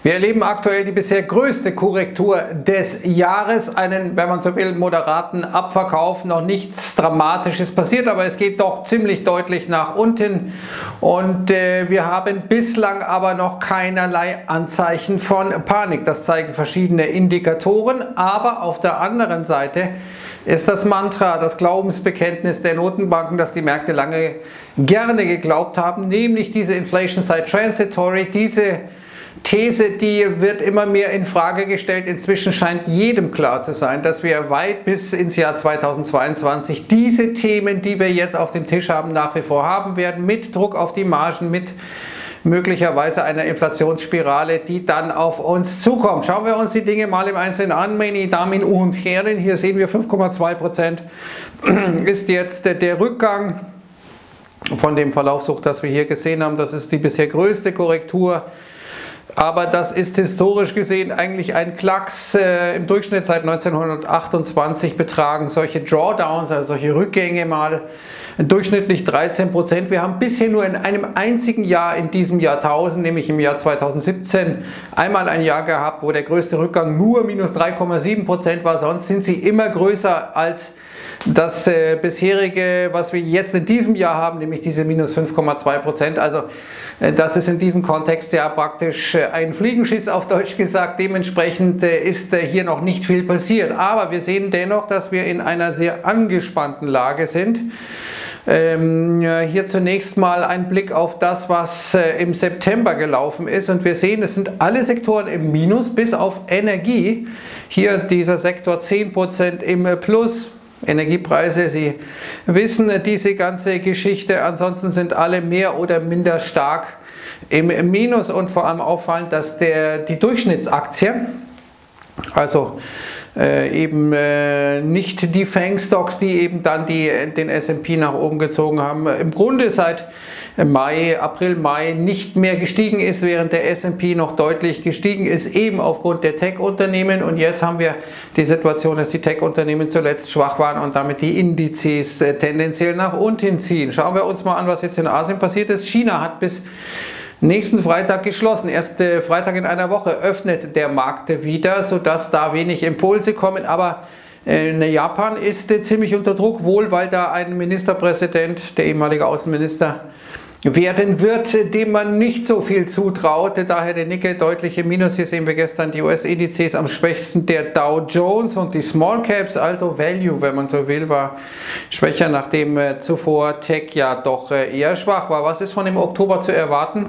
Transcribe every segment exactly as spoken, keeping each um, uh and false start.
Wir erleben aktuell die bisher größte Korrektur des Jahres, einen, wenn man so will, moderaten Abverkauf. Noch nichts Dramatisches passiert, aber es geht doch ziemlich deutlich nach unten und äh, wir haben bislang aber noch keinerlei Anzeichen von Panik. Das zeigen verschiedene Indikatoren, aber auf der anderen Seite ist das Mantra, das Glaubensbekenntnis der Notenbanken, das die Märkte lange gerne geglaubt haben, nämlich diese Inflation Side Transitory, diese These, die wird immer mehr in Frage gestellt. Inzwischen scheint jedem klar zu sein, dass wir weit bis ins Jahr zweitausendzweiundzwanzig diese Themen, die wir jetzt auf dem Tisch haben, nach wie vor haben werden, mit Druck auf die Margen, mit möglicherweise einer Inflationsspirale, die dann auf uns zukommt. Schauen wir uns die Dinge mal im Einzelnen an, meine Damen und Herren. Hier sehen wir fünf Komma zwei Prozent ist jetzt der Rückgang von dem Verlaufshoch, das wir hier gesehen haben. Das ist die bisher größte Korrektur. Aber das ist historisch gesehen eigentlich ein Klacks. Äh, im Durchschnitt seit neunzehnhundertachtundzwanzig betragen solche Drawdowns, also solche Rückgänge mal durchschnittlich dreizehn Prozent. Wir haben bisher nur in einem einzigen Jahr in diesem Jahrtausend, nämlich im Jahr zweitausendsiebzehn, einmal ein Jahr gehabt, wo der größte Rückgang nur minus drei Komma sieben Prozent war. Sonst sind sie immer größer als das äh, bisherige, was wir jetzt in diesem Jahr haben, nämlich diese minus fünf Komma zwei Prozent. Also äh, das ist in diesem Kontext ja praktisch äh, ein Fliegenschiss auf Deutsch gesagt. Dementsprechend äh, ist äh, hier noch nicht viel passiert. Aber wir sehen dennoch, dass wir in einer sehr angespannten Lage sind. Ähm, hier zunächst mal ein Blick auf das, was äh, im September gelaufen ist, und wir sehen, es sind alle Sektoren im Minus, bis auf Energie. Hier dieser Sektor zehn Prozent im Plus. Energiepreise, Sie wissen diese ganze Geschichte, ansonsten sind alle mehr oder minder stark im Minus, und vor allem auffallend, dass der, die Durchschnittsaktie, also äh, eben äh, nicht die Fang-Stocks, die eben dann die, den S und P nach oben gezogen haben, im Grunde seit Mai, April, Mai nicht mehr gestiegen ist, während der S und P noch deutlich gestiegen ist, eben aufgrund der Tech-Unternehmen. Und jetzt haben wir die Situation, dass die Tech-Unternehmen zuletzt schwach waren und damit die Indizes äh, tendenziell nach unten ziehen. Schauen wir uns mal an, was jetzt in Asien passiert ist. China hat bis nächsten Freitag geschlossen. Erst äh, Freitag in einer Woche öffnet der Markt wieder, sodass da wenig Impulse kommen. Aber äh, Japan ist äh, ziemlich unter Druck, wohl weil da ein Ministerpräsident, der ehemalige Außenminister, werden wird, dem man nicht so viel zutraut. Daher der Nikkei deutliche Minus. Hier sehen wir gestern die U S-Indizes am schwächsten. Der Dow Jones und die Small Caps, also Value, wenn man so will, war schwächer, nachdem äh, zuvor Tech ja doch äh, eher schwach war. Was ist von dem Oktober zu erwarten?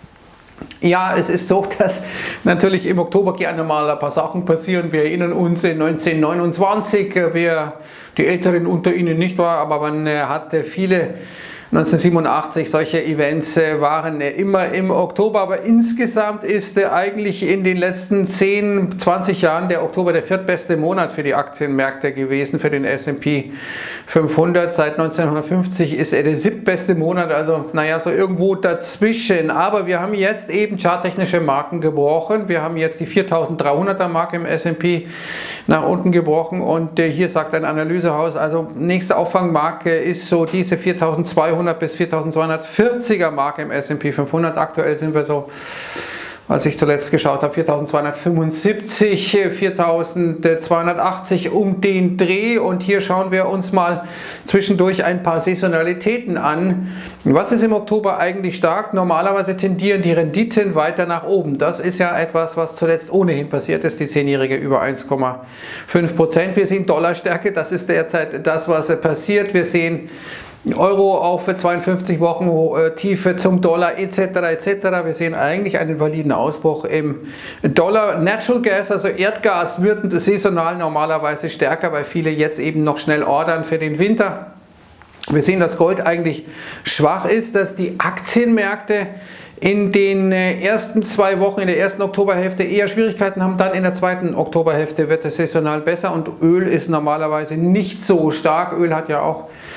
Ja, es ist so, dass natürlich im Oktober gerne mal ein paar Sachen passieren. Wir erinnern uns in neunzehnhundertneunundzwanzig, wer die Älteren unter Ihnen nicht war, aber man äh, hatte viele neunzehnhundertsiebenundachtzig, solche Events äh, waren äh, immer im Oktober, aber insgesamt ist äh, eigentlich in den letzten zehn, zwanzig Jahren der Oktober der viertbeste Monat für die Aktienmärkte gewesen, für den S und P fünfhundert. Seit neunzehnhundertfünfzig ist er der siebtbeste Monat, also naja, so irgendwo dazwischen. Aber wir haben jetzt eben charttechnische Marken gebrochen. Wir haben jetzt die viertausenddreihunderter Marke im S und P nach unten gebrochen, und äh, hier sagt ein Analysehaus, also nächste Auffangmarke ist so diese viertausendzweihundert bis viertausendzweihundertvierziger Marke im S und P fünfhundert. Aktuell sind wir so, als ich zuletzt geschaut habe, viertausendzweihundertfünfundsiebzig, viertausendzweihundertachtzig um den Dreh. Und hier schauen wir uns mal zwischendurch ein paar Saisonalitäten an. Was ist im Oktober eigentlich stark? Normalerweise tendieren die Renditen weiter nach oben. Das ist ja etwas, was zuletzt ohnehin passiert ist. Die zehnjährige über eins Komma fünf Prozent. Wir sehen Dollarstärke, das ist derzeit das, was passiert. Wir sehen Euro auf zweiundfünfzig Wochen Tiefe zum Dollar et cetera et cetera. Wir sehen eigentlich einen validen Ausbruch im Dollar. Natural Gas, also Erdgas, wird saisonal normalerweise stärker, weil viele jetzt eben noch schnell ordern für den Winter. Wir sehen, dass Gold eigentlich schwach ist, dass die Aktienmärkte in den ersten zwei Wochen, in der ersten Oktoberhälfte eher Schwierigkeiten haben, dann in der zweiten Oktoberhälfte wird es saisonal besser, und Öl ist normalerweise nicht so stark. Öl hat ja auch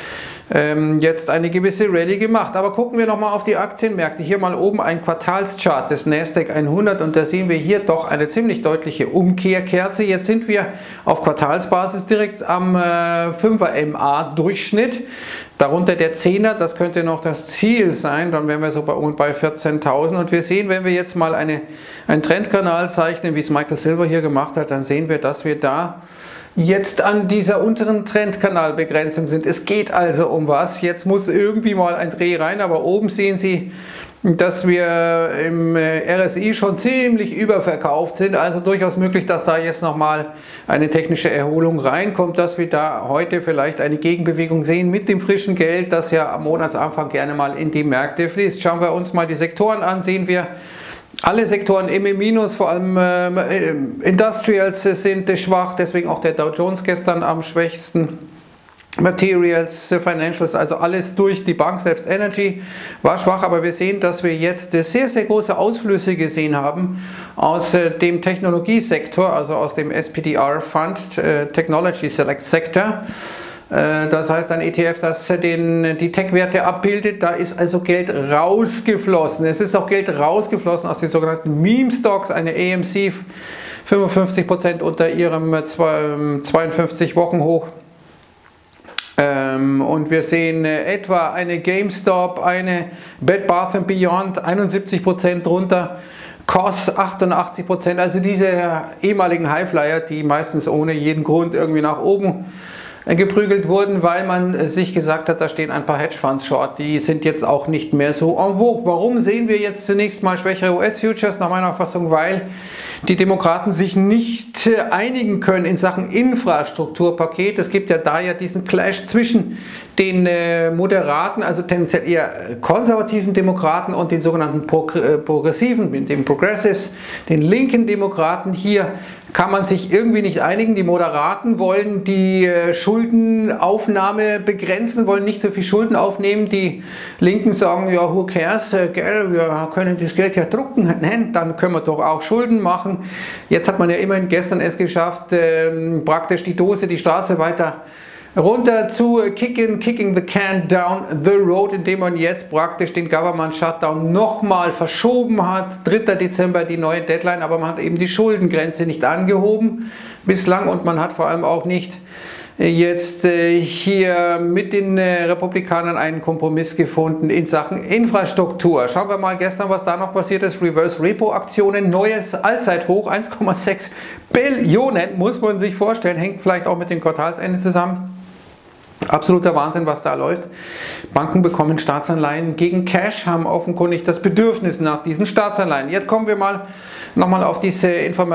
ähm, jetzt eine gewisse Rallye gemacht. Aber gucken wir nochmal auf die Aktienmärkte. Hier mal oben ein Quartalschart des Nasdaq hundert und da sehen wir hier doch eine ziemlich deutliche Umkehrkerze. Jetzt sind wir auf Quartalsbasis direkt am äh, fünfer M A-Durchschnitt. Darunter der Zehner, das könnte noch das Ziel sein, dann wären wir so bei, bei vierzehntausend. Und wir sehen, wenn wir jetzt mal eine, einen Trendkanal zeichnen, wie es Michael Silver hier gemacht hat, dann sehen wir, dass wir da jetzt an dieser unteren Trendkanalbegrenzung sind. Es geht also um was. Jetzt muss irgendwie mal ein Dreh rein, aber oben sehen Sie, dass wir im R S I schon ziemlich überverkauft sind. Also durchaus möglich, dass da jetzt nochmal eine technische Erholung reinkommt, dass wir da heute vielleicht eine Gegenbewegung sehen mit dem frischen Geld, das ja am Monatsanfang gerne mal in die Märkte fließt. Schauen wir uns mal die Sektoren an, sehen wir, alle Sektoren im Minus, vor allem äh, Industrials sind schwach, deswegen auch der Dow Jones gestern am schwächsten. Materials, Financials, also alles durch die Bank, selbst Energy war schwach, aber wir sehen, dass wir jetzt sehr, sehr große Ausflüsse gesehen haben aus dem Technologiesektor, also aus dem S P D R Fund, Technology Select Sector. Das heißt ein E T F, das den, die Tech-Werte abbildet, da ist also Geld rausgeflossen. Es ist auch Geld rausgeflossen aus den sogenannten Meme-Stocks, eine A M C fünfundfünfzig Prozent unter ihrem zweiundfünfzig Wochen Hoch. Ähm, und wir sehen äh, etwa eine GameStop, eine Bed Bath and Beyond einundsiebzig Prozent drunter, C O S achtundachtzig Prozent, also diese ehemaligen Highflyer, die meistens ohne jeden Grund irgendwie nach oben äh, geprügelt wurden, weil man äh, sich gesagt hat, da stehen ein paar Hedgefonds short, die sind jetzt auch nicht mehr so en vogue. Warum sehen wir jetzt zunächst mal schwächere U S-Futures? Nach meiner Auffassung, weil die Demokraten sich nicht einigen können in Sachen Infrastrukturpaket. Es gibt ja da ja diesen Clash zwischen den äh, moderaten, also tendenziell eher konservativen Demokraten und den sogenannten Progr äh, Progressiven, den Progressives, den linken Demokraten. Hier kann man sich irgendwie nicht einigen. Die Moderaten wollen die äh, Schuldenaufnahme begrenzen, wollen nicht so viel Schulden aufnehmen. Die Linken sagen, ja, who cares, äh, gell, wir können das Geld ja drucken, ne? Dann können wir doch auch Schulden machen. Jetzt hat man ja immerhin gestern es geschafft, äh, praktisch die Dose, die Straße weiter runter zu kicken, kicking the can down the road, indem man jetzt praktisch den Government Shutdown nochmal verschoben hat. dritter Dezember die neue Deadline, aber man hat eben die Schuldengrenze nicht angehoben bislang und man hat vor allem auch nicht jetzt äh, hier mit den äh, Republikanern einen Kompromiss gefunden in Sachen Infrastruktur. Schauen wir mal gestern, was da noch passiert ist. Reverse Repo Aktionen, neues Allzeithoch, eins Komma sechs Billionen, muss man sich vorstellen, hängt vielleicht auch mit dem Quartalsende zusammen. Absoluter Wahnsinn, was da läuft. Banken bekommen Staatsanleihen gegen Cash, haben offenkundig das Bedürfnis nach diesen Staatsanleihen. Jetzt kommen wir mal nochmal auf diese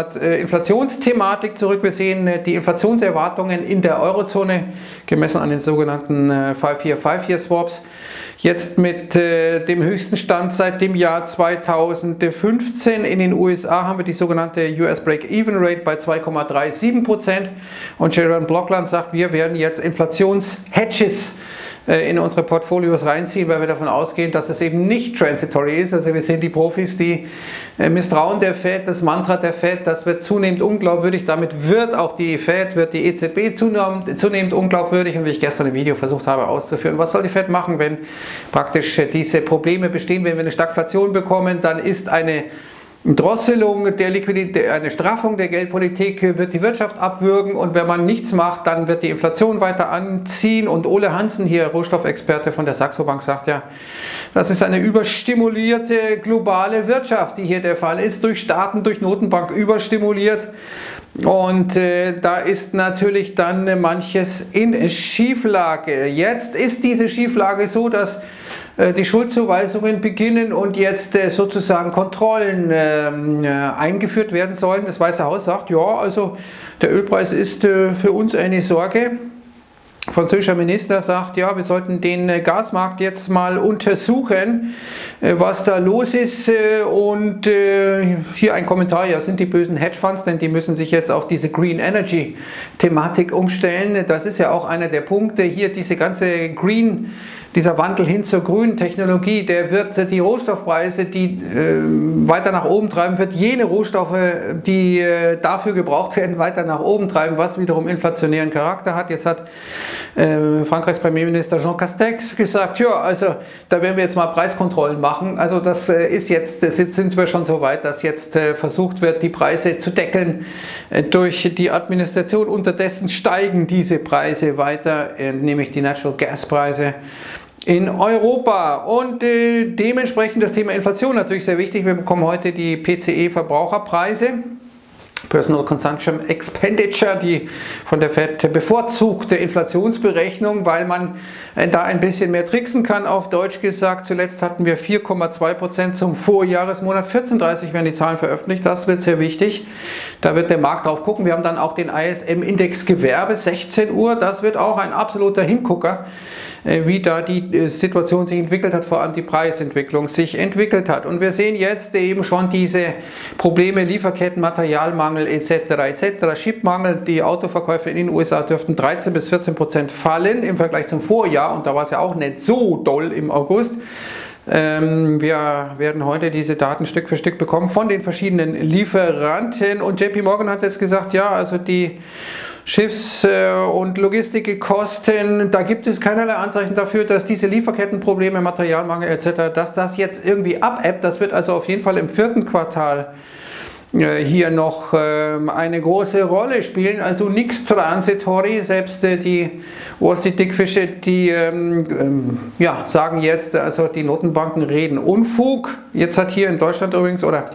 Inflationsthematik zurück. Wir sehen die Inflationserwartungen in der Eurozone, gemessen an den sogenannten fünf Year fünf Year Swaps. Jetzt mit äh, dem höchsten Stand seit dem Jahr zweitausendfünfzehn. In den U S A haben wir die sogenannte U S Break-Even Rate bei zwei Komma siebenunddreißig Prozent. Und Sharon Blockland sagt, wir werden jetzt Inflationshedges in unsere Portfolios reinziehen, weil wir davon ausgehen, dass es eben nicht transitory ist. Also wir sehen die Profis, die misstrauen der Fed, das Mantra der Fed, das wird zunehmend unglaubwürdig. Damit wird auch die Fed, wird die E Z B zunehmend, zunehmend unglaubwürdig. Und wie ich gestern im Video versucht habe auszuführen, was soll die Fed machen, wenn praktisch diese Probleme bestehen, wenn wir eine Stagflation bekommen, dann ist eine Drosselung der Liquidität, eine Straffung der Geldpolitik wird die Wirtschaft abwürgen und wenn man nichts macht, dann wird die Inflation weiter anziehen und Ole Hansen, hier Rohstoffexperte von der Saxo Bank, sagt ja, das ist eine überstimulierte globale Wirtschaft, die hier der Fall ist, durch Staaten, durch Notenbank überstimuliert und äh, da ist natürlich dann manches in Schieflage. Jetzt ist diese Schieflage so, dass die Schuldzuweisungen beginnen und jetzt sozusagen Kontrollen eingeführt werden sollen. Das Weiße Haus sagt, ja, also der Ölpreis ist für uns eine Sorge. Der französische Minister sagt, ja, wir sollten den Gasmarkt jetzt mal untersuchen, was da los ist. Und hier ein Kommentar, ja, sind die bösen Hedgefonds, denn die müssen sich jetzt auf diese Green Energy Thematik umstellen. Das ist ja auch einer der Punkte. Hier diese ganze Green dieser Wandel hin zur grünen Technologie, der wird die Rohstoffpreise, die äh, weiter nach oben treiben, wird jene Rohstoffe, die äh, dafür gebraucht werden, weiter nach oben treiben, was wiederum inflationären Charakter hat. Jetzt hat äh, Frankreichs Premierminister Jean Castex gesagt, ja, also da werden wir jetzt mal Preiskontrollen machen. Also das äh, ist jetzt, das sind wir schon so weit, dass jetzt äh, versucht wird, die Preise zu deckeln äh, durch die Administration. Unterdessen steigen diese Preise weiter, äh, nämlich die Natural Gas Preise in Europa, und äh, dementsprechend das Thema Inflation natürlich sehr wichtig. Wir bekommen heute die P C E-Verbraucherpreise, Personal Consumption Expenditure, die von der Fed bevorzugte Inflationsberechnung, weil man äh, da ein bisschen mehr tricksen kann, auf Deutsch gesagt. Zuletzt hatten wir vier Komma zwei Prozent zum Vorjahresmonat, vierzehn Uhr dreißig werden die Zahlen veröffentlicht, das wird sehr wichtig. Da wird der Markt drauf gucken. Wir haben dann auch den I S M-Index Gewerbe, sechzehn Uhr, das wird auch ein absoluter Hingucker, wie da die Situation sich entwickelt hat, vor allem die Preisentwicklung sich entwickelt hat. Und wir sehen jetzt eben schon diese Probleme, Lieferketten, Materialmangel et cetera et cetera. Chipmangel, die Autoverkäufe in den U S A dürften dreizehn bis vierzehn Prozent fallen im Vergleich zum Vorjahr, und da war es ja auch nicht so doll im August. Ähm, wir werden heute diese Daten Stück für Stück bekommen von den verschiedenen Lieferanten, und J P Morgan hat jetzt gesagt, ja, also die Schiffs- und Logistikkosten, da gibt es keinerlei Anzeichen dafür, dass diese Lieferkettenprobleme, Materialmangel et cetera, dass das jetzt irgendwie abebbt. Das wird also auf jeden Fall im vierten Quartal hier noch eine große Rolle spielen, also nichts transitory. Selbst die Wall Street Dickfische, die ähm, ja, sagen jetzt, also die Notenbanken reden Unfug. Jetzt hat hier in Deutschland übrigens, oder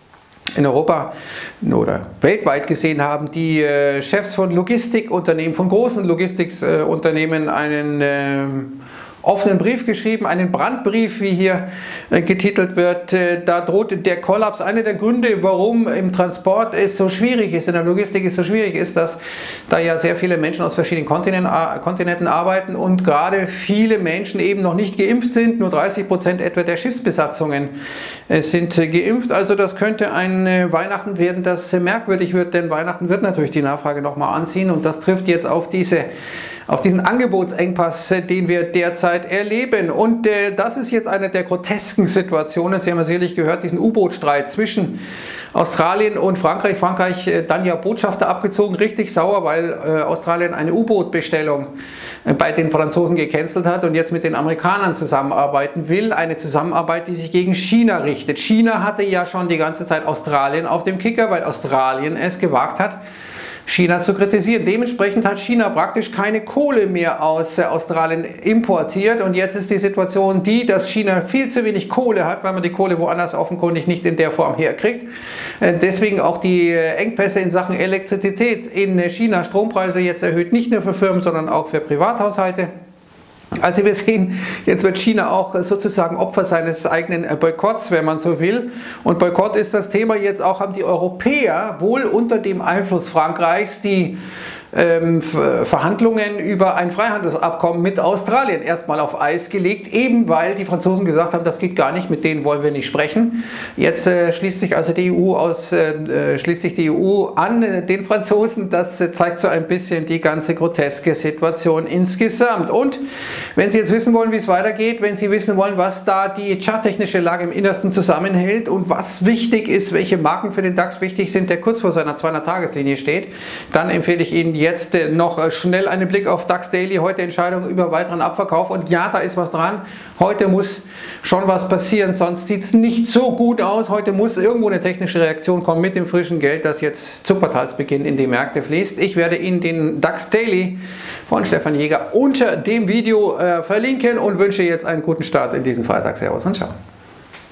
in Europa oder weltweit gesehen, haben die äh, Chefs von Logistikunternehmen, von großen Logistikunternehmen einen äh, offenen Brief geschrieben, einen Brandbrief, wie hier äh, getitelt wird. Äh, da droht der Kollaps. Einer der Gründe, warum im Transport es so schwierig ist, in der Logistik es so schwierig ist, dass da ja sehr viele Menschen aus verschiedenen Kontinenten, äh, Kontinenten arbeiten und gerade viele Menschen eben noch nicht geimpft sind. Nur dreißig Prozent etwa der Schiffsbesatzungen äh, sind äh, geimpft. Also das könnte ein äh, Weihnachten werden, das äh, merkwürdig wird, denn Weihnachten wird natürlich die Nachfrage nochmal anziehen, und das trifft jetzt auf diese auf diesen Angebotsengpass, den wir derzeit erleben. Und äh, das ist jetzt eine der grotesken Situationen. Sie haben ja sicherlich gehört, diesen U-Boot-Streit zwischen Australien und Frankreich. Frankreich äh, dann ja Botschafter abgezogen, richtig sauer, weil äh, Australien eine U-Boot-Bestellung äh, bei den Franzosen gecancelt hat und jetzt mit den Amerikanern zusammenarbeiten will. Eine Zusammenarbeit, die sich gegen China richtet. China hatte ja schon die ganze Zeit Australien auf dem Kicker, weil Australien es gewagt hat, China zu kritisieren. Dementsprechend hat China praktisch keine Kohle mehr aus Australien importiert, und jetzt ist die Situation die, dass China viel zu wenig Kohle hat, weil man die Kohle woanders offenkundig nicht in der Form herkriegt. Deswegen auch die Engpässe in Sachen Elektrizität in China, Strompreise jetzt erhöht, nicht nur für Firmen, sondern auch für Privathaushalte. Also wir sehen, jetzt wird China auch sozusagen Opfer seines eigenen Boykotts, wenn man so will. Und Boykott ist das Thema. Jetzt auch haben die Europäer wohl unter dem Einfluss Frankreichs die ähm, Verhandlungen über ein Freihandelsabkommen mit Australien erstmal auf Eis gelegt, eben weil die Franzosen gesagt haben, das geht gar nicht, mit denen wollen wir nicht sprechen. Jetzt äh, schließt sich also die E U aus, äh, schließt sich die E U an äh, den Franzosen. Das äh, zeigt so ein bisschen die ganze groteske Situation insgesamt. Und wenn Sie jetzt wissen wollen, wie es weitergeht, wenn Sie wissen wollen, was da die charttechnische Lage im Innersten zusammenhält und was wichtig ist, welche Marken für den DAX wichtig sind, der kurz vor seiner zweihundert-Tages-Linie steht, dann empfehle ich Ihnen jetzt noch schnell einen Blick auf DAX Daily. Heute Entscheidung über weiteren Abverkauf, und ja, da ist was dran. Heute muss schon was passieren, sonst sieht es nicht so gut aus. Heute muss irgendwo eine technische Reaktion kommen mit dem frischen Geld, das jetzt zu Quartalsbeginn in die Märkte fließt. Ich werde Ihnen den DAX Daily von Stefan Jäger unter dem Video äh, verlinken und wünsche jetzt einen guten Start in diesen Freitag. Servus und ciao.